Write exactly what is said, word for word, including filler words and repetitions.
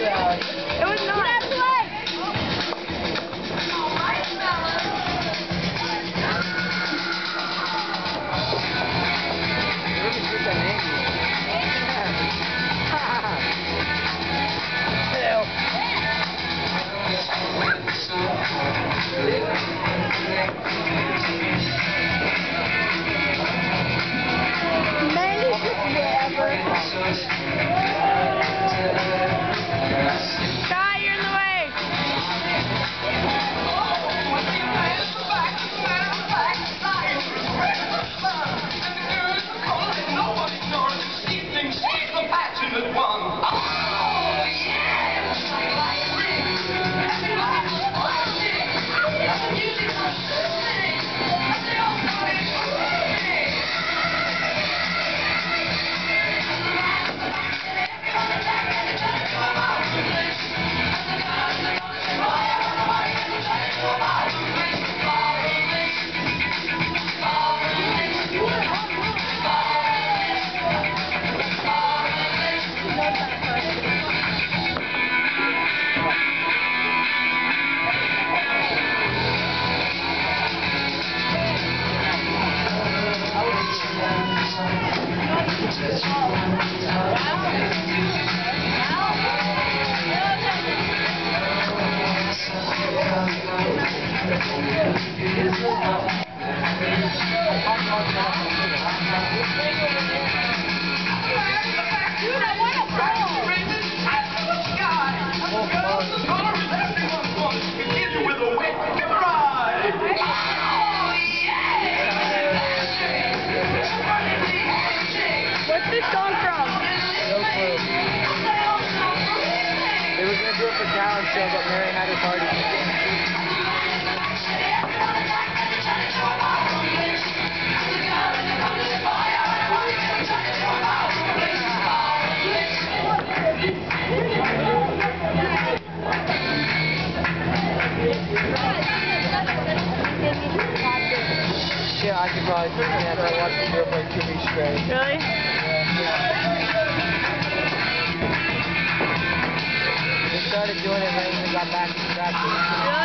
It was not. What's this song from? No clue. They were going to do it for talent show, but Mary had her party. Yeah, I could probably do that. I watched them do it for like two weeks straight. Really? Yeah. They started doing it right when we got back to practice. Really?